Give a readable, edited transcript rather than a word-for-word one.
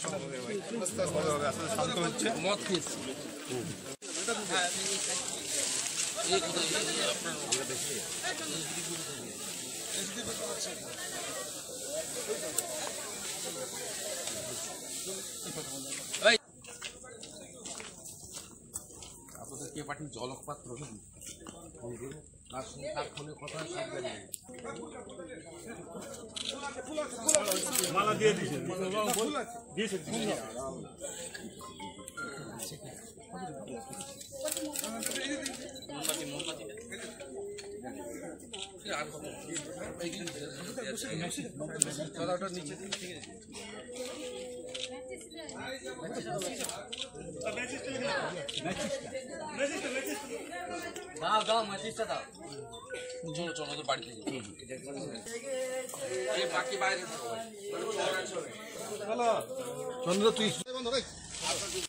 শান্ত হচ্ছে মদ খেয়েছে আপনাদের কে পাঠিয়ে জলপাত্র তার সঙ্গে তার ফোনে কথা সব জানি মালা দিয়ে দিয়েছেন দাও দাও ম্যাচিসটা দাও চলো চলো তো বাড়ি থেকে এই বাকি বাইরে চন্দ্র তুই